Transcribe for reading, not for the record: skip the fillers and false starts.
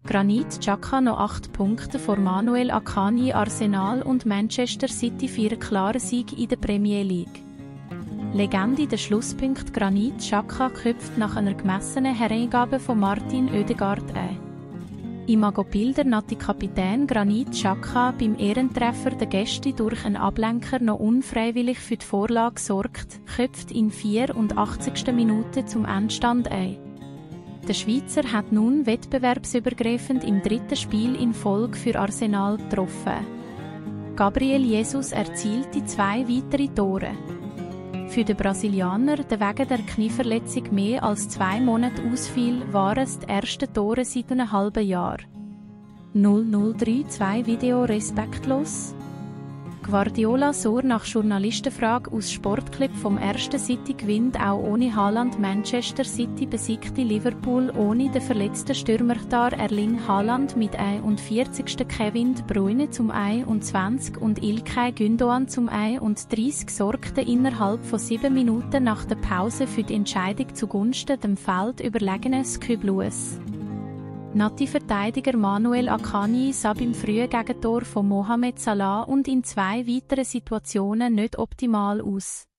Granit Xhaka noch 8 Punkte vor Manuel Akanji. Arsenal und Manchester City feiern klaren Sieg in der Premier League. Legende der Schlusspunkt. Granit Xhaka köpft nach einer gemessenen Hereingabe von Martin Oedegaard ein. Imago-Bilder. Nati-Kapitän Granit Xhaka beim Ehrentreffer der Gäste durch einen Ablenker noch unfreiwillig für die Vorlage sorgt, köpft in 84. Minute zum Endstand ein. Der Schweizer hat nun wettbewerbsübergreifend im 3. Spiel in Folge für Arsenal getroffen. Gabriel Jesus erzielte 2 weitere Tore. Für den Brasilianer, der wegen der Knieverletzung mehr als 2 Monate ausfiel, waren es die ersten Tore seit einem halben Jahr. 0032 Video respektlos. Guardiola so nach Journalistenfrage aus Sportclub vom ersten City gewinnt auch ohne Haaland. Manchester City besiegte Liverpool ohne den verletzten Stürmer Erling Haaland mit 41. Kevin De Bruyne zum 21 und Ilkay Gündoğan zum 31 sorgten innerhalb von 7 Minuten nach der Pause für die Entscheidung zugunsten dem Feld überlegenen Sky Blues. Nati-Verteidiger Manuel Akanji sah beim frühen Gegentor von Mohamed Salah und in 2 weiteren Situationen nicht optimal aus.